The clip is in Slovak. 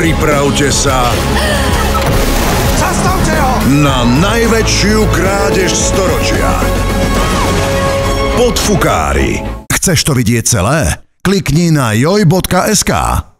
Pripravte sa Zastavte ho! na najväčšiu krádež storočia. Podfukári. Chceš to vidieť celé? Klikni na joj.sk.